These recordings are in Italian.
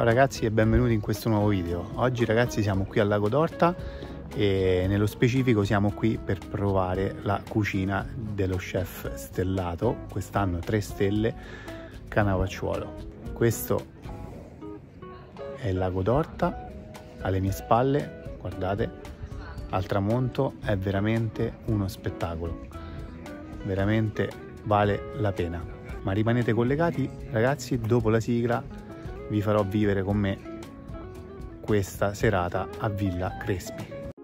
ragazzi e benvenuti in questo nuovo video. Oggi ragazzi siamo qui al Lago d'Orta e nello specifico siamo qui per provare la cucina dello chef stellato, quest'anno 3 stelle, Cannavacciuolo. Questo è il Lago d'Orta, alle mie spalle, guardate, al tramonto, è veramente uno spettacolo, veramente vale la pena. Ma rimanete collegati ragazzi, dopo la sigla vi farò vivere con me questa serata a Villa Crespi.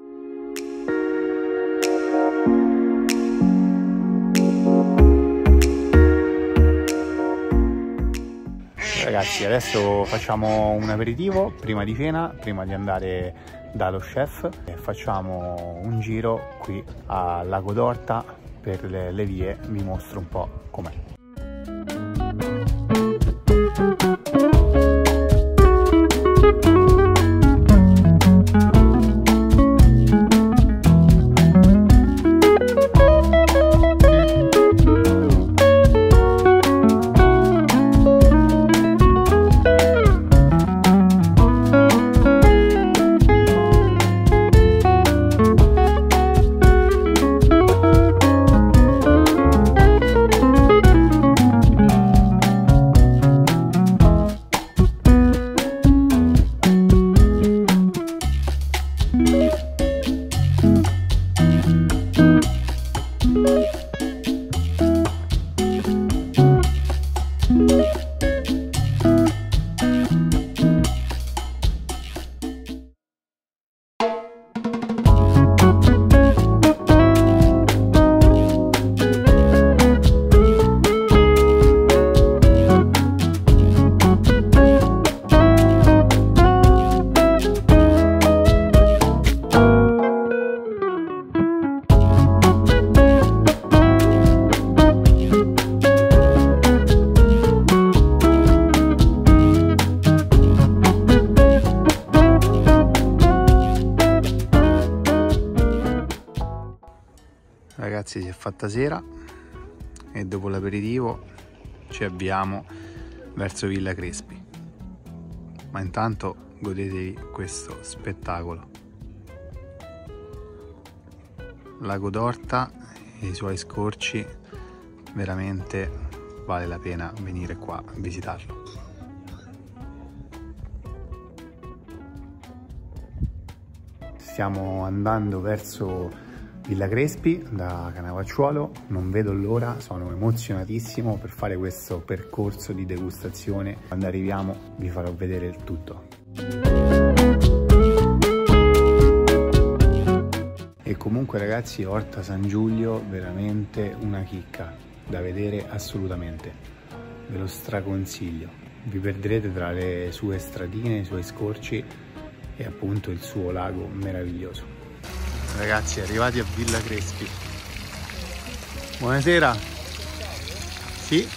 Ragazzi, adesso facciamo un aperitivo prima di cena, prima di andare dallo chef, e facciamo un giro qui al Lago d'Orta per le vie, vi mostro un po' com'è. Ragazzi, si è fatta sera e dopo l'aperitivo ci avviamo verso Villa Crespi, ma intanto godetevi questo spettacolo. Lago d'Orta e i suoi scorci, veramente vale la pena venire qua a visitarlo. Stiamo andando verso Villa Crespi da Cannavacciuolo, non vedo l'ora, sono emozionatissimo per fare questo percorso di degustazione. Quando arriviamo vi farò vedere il tutto. E comunque ragazzi, Orta San Giulio veramente una chicca da vedere assolutamente, ve lo straconsiglio. Vi perderete tra le sue stradine, i suoi scorci e appunto il suo lago meraviglioso. Ragazzi, arrivati a Villa Crespi. Buonasera. Sì.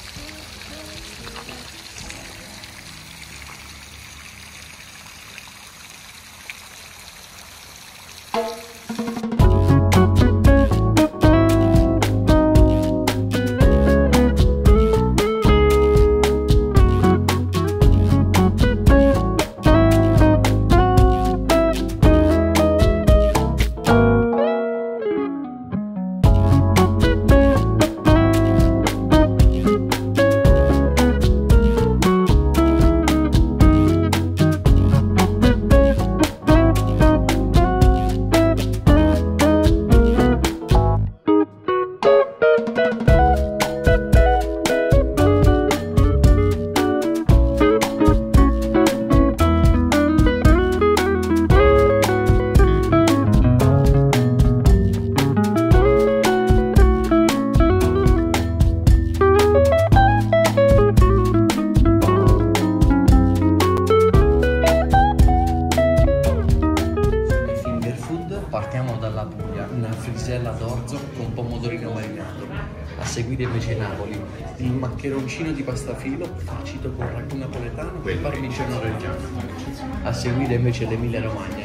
Partiamo dalla Puglia, una frisella d'orzo con pomodorino marinato. A seguire invece Napoli, il maccheroncino di pasta filo farcito con ragù napoletano e parmigiano reggiano. A seguire invece l'Emilia Romagna,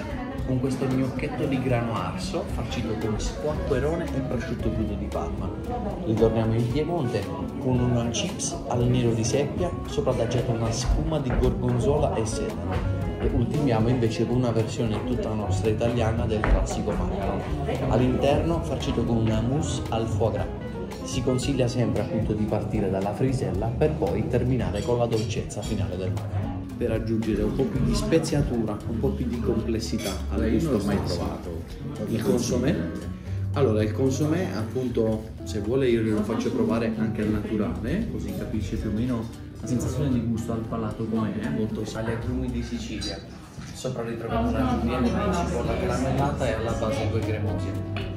con questo gnocchetto di grano arso farcito con squacquerone e prosciutto crudo di Parma. Ritorniamo in Piemonte con una chips al nero di seppia, sopra adagiata una spuma di gorgonzola e sedano. E ultimiamo invece con una versione tutta nostra italiana del classico macaron, all'interno farcito con una mousse al foie gras. Si consiglia sempre appunto di partire dalla frisella per poi terminare con la dolcezza finale del macaron, per aggiungere un po' più di speziatura, un po' più di complessità al gusto. Non ho mai provato il consommé. Allora, il consommé appunto, se vuole io glielo faccio provare anche al naturale, così capisce più o meno la sensazione di gusto al palato com'è. Molto agli agrumi di Sicilia. Sopra ritroviamo una giulienne di cipolla caramellata e alla base due cremosi.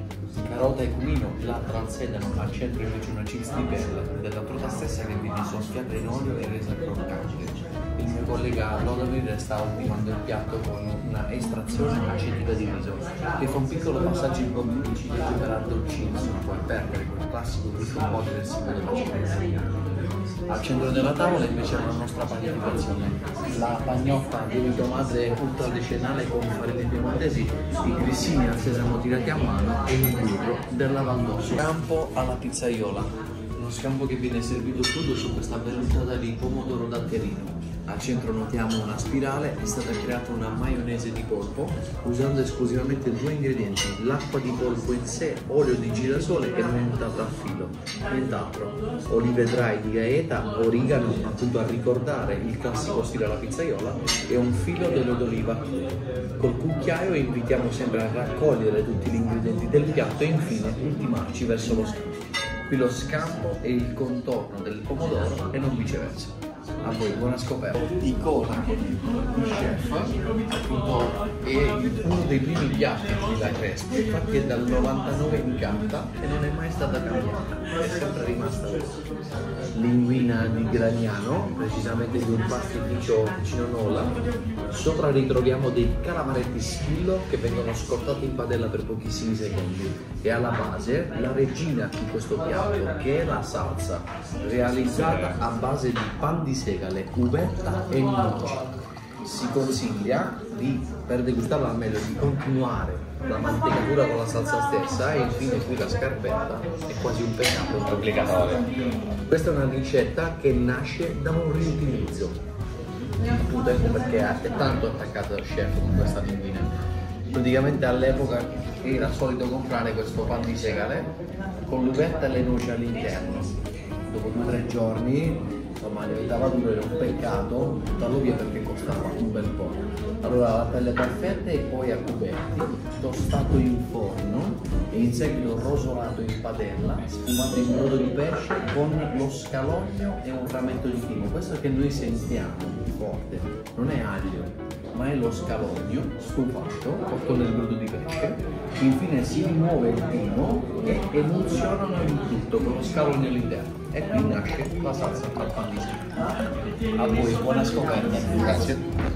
Carota e cumino, l'altra al sedano, al centro invece una chips di perla, della frutta stessa che viene soffiata in olio e resa croccante. Il mio collega Lodovir sta ultimando il piatto con una estrazione acetica di riso, che fa un piccolo passaggio in bocca di ciliegie per addolcirsi, ma poi perdere quel classico gusto un po' diversivo della cittadina. Al centro della tavola invece è la nostra panificazione, la pagnotta lievito madre ultradecennale con farine piemontesi, i grissini al sesamo tirati a mano e il burro della Valdosso. Scampo alla pizzaiola, uno scampo che viene servito crudo su questa vellutata di pomodoro datterino. Al centro notiamo una spirale, è stata creata una maionese di polpo usando esclusivamente due ingredienti, l'acqua di polpo in sé, olio di girasole e montato a filo, nient'altro. Olive dry di Gaeta, origano appunto a ricordare il classico stile alla pizzaiola e un filo d'olio d'oliva. Col cucchiaio invitiamo sempre a raccogliere tutti gli ingredienti del piatto e infine ultimarci verso lo scampo. Qui lo scampo è il contorno del pomodoro e non viceversa. A voi buona scoperta. Icona di chef, appunto è uno dei primi piatti della Crespi, infatti è dal 99 in carta e non è mai stata cambiata, è sempre rimasta così. Linguina di Gragnano, precisamente di un pastificio vicino Nola. Sopra ritroviamo dei calamaretti spillo che vengono scottati in padella per pochissimi secondi e alla base la regina di questo piatto, che è la salsa realizzata a base di pan di segale, uvetta e noci. Si consiglia per degustarla al meglio, di continuare la mantecatura con la salsa stessa e infine qui la scarpetta, è quasi un peccato obbligatorio. Questa è una ricetta che nasce da un riutilizzo, appunto, ecco perché è tanto attaccata al chef con questa linguina. Praticamente all'epoca era solito comprare questo pan di segale con l'uvetta e le noci all'interno. Dopo 2 o 3 giorni insomma diventava duro, era un peccato buttarlo via perché costava un bel po'. Allora la tagliata a fette e poi a cubetti, tostato in forno e in seguito rosolato in padella, sfumato in brodo di pesce con lo scalogno e un rametto di timo. Questo che noi sentiamo forte non è aglio, ma è lo scalogno stufato cotto nel brodo di pesce. Infine si rimuove il timo e emulsionano il tutto con lo scalogno all'interno. E qui nasce la salsa al pan di segale. A voi buona scoperta. Grazie.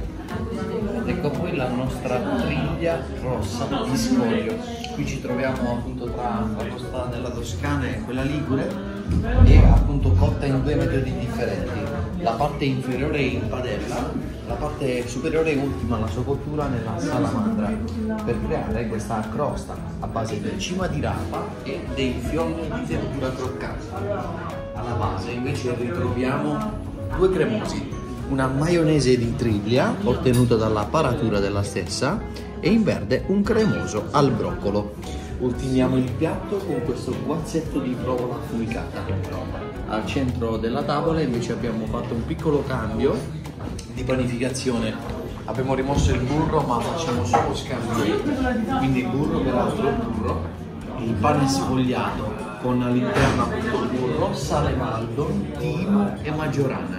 Ecco poi la nostra triglia rossa di scoglio. Qui ci troviamo appunto tra la costa della Toscana e quella ligure, e appunto cotta in 2 metodi differenti. La parte inferiore è in padella, la parte superiore ultima la sua cottura nella salamandra, per creare questa crosta a base di cima di rapa e dei fiorni di verdura croccante. Alla base invece ritroviamo 2 cremosi, una maionese di triglia ottenuta dalla paratura della stessa e in verde un cremoso al broccolo. Ultimiamo il piatto con questo guazzetto di provola affumicata. Al centro della tavola invece abbiamo fatto un piccolo cambio di panificazione. Abbiamo rimosso il burro, ma facciamo solo scambi, quindi burro per altro burro, il pane sfogliato con all'interno appunto il burro, sale valdo, timo e maggiorana.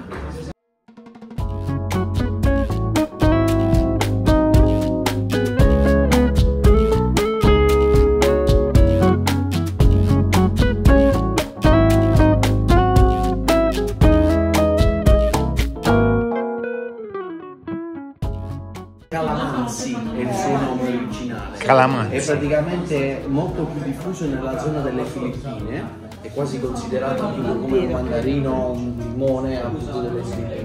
Calamansi è il suo nome originale. Calamansi. È praticamente molto più diffuso nella zona delle Filippine, è quasi considerato come un mandarino, un limone appunto delle Filippine.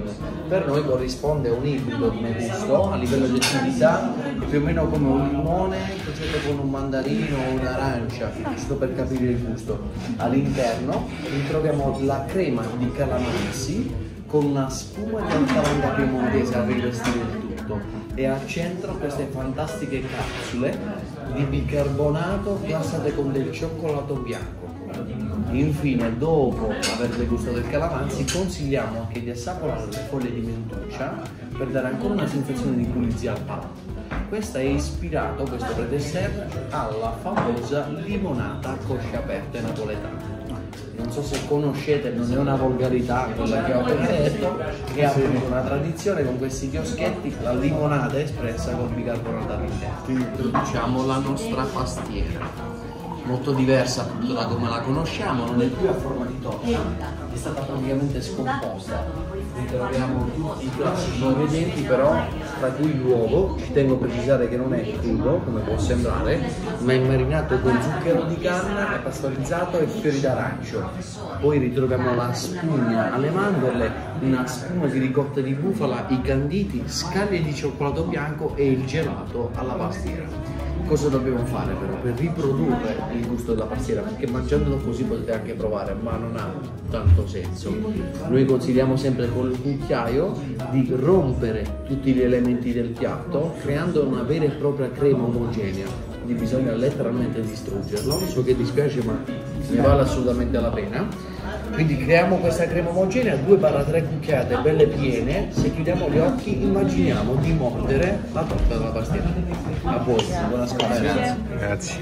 Per noi corrisponde a un ibrido come gusto, a livello di acidità, più o meno come un limone cucito con un mandarino o un'arancia, giusto per capire il gusto. All'interno ritroviamo la crema di calamansi con una spuma di altalanga piemontese a rivestire il tutto, e al centro queste fantastiche capsule di bicarbonato glassate con del cioccolato bianco. Infine, dopo aver degustato il calamansi, consigliamo anche di assaporare le foglie di mentuccia per dare ancora una sensazione di pulizia al palato. Questa è ispirato, questo pre-dessert, alla famosa limonata a cosce aperte napoletana. Non so se conoscete, non è una volgarità quella che ho appena detto, è appunto una tradizione con questi chioschetti, la limonata espressa col bicarbonato all'interno. Introduciamo la nostra pastiera, molto diversa appunto da come la conosciamo, non è più a forma di torta, è stata praticamente scomposta. Ritroviamo tutti i classici ingredienti, però tra cui l'uovo, ci tengo a precisare che non è crudo come può sembrare, ma è marinato con zucchero di canna, è pastorizzato e fiori d'arancio. Poi ritroviamo la spugna alle mandorle, una spuma di ricotta di bufala, i canditi, scaglie di cioccolato bianco e il gelato alla pastiera. Cosa dobbiamo fare però per riprodurre il gusto della pastiera? Perché mangiandolo così potete anche provare, ma non ha tanto senso. Noi consigliamo sempre col cucchiaio di rompere tutti gli elementi del piatto, creando una vera e propria crema omogenea. Quindi bisogna letteralmente distruggerlo. So che dispiace, ma ne vale assolutamente la pena. Quindi creiamo questa crema omogenea, 2-3 cucchiate belle piene. Se chiudiamo gli occhi immaginiamo di mordere la torta della pastiera. A voi, buona scorta. Grazie.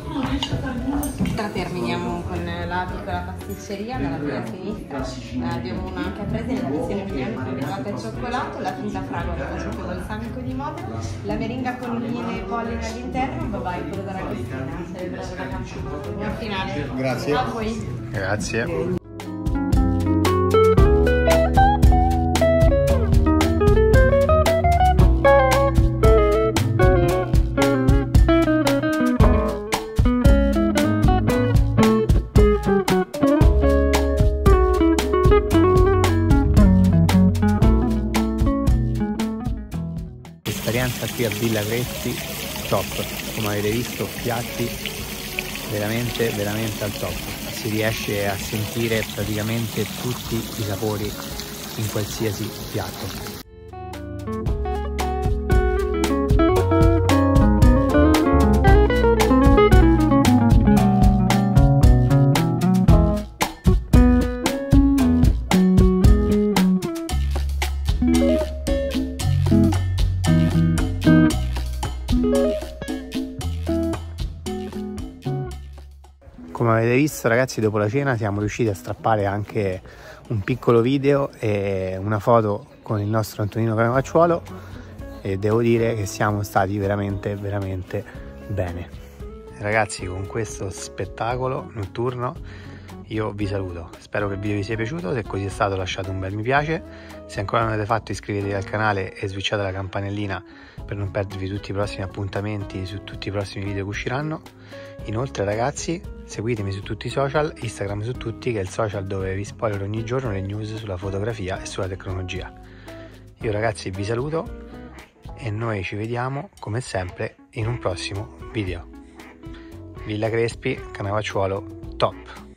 Terminiamo con la piccola pasticceria dalla tua sinistra. Abbiamo una caprese nella versione bianca legata al cioccolato, la finta fragola con il balsamico di Modena, la meringa con miele e polline all'interno, quello della Cristina. Buon finale. Grazie. A voi. Grazie. Esperienza qui a Villa Crespi, top, come avete visto piatti veramente al top, si riesce a sentire praticamente tutti i sapori in qualsiasi piatto. Come avete visto ragazzi, dopo la cena siamo riusciti a strappare anche un piccolo video e una foto con il nostro Antonino Canavacciuolo e devo dire che siamo stati veramente bene. Ragazzi, con questo spettacolo notturno io vi saluto, spero che il video vi sia piaciuto, se così è stato lasciate un bel mi piace, se ancora non l'avete fatto iscrivetevi al canale e switchate la campanellina per non perdervi tutti i prossimi appuntamenti su tutti i prossimi video che usciranno. Inoltre ragazzi, seguitemi su tutti i social, Instagram su tutti, che è il social dove vi spoilerò ogni giorno le news sulla fotografia e sulla tecnologia. Io ragazzi vi saluto e noi ci vediamo come sempre in un prossimo video. Villa Crespi, Canavacciuolo, top!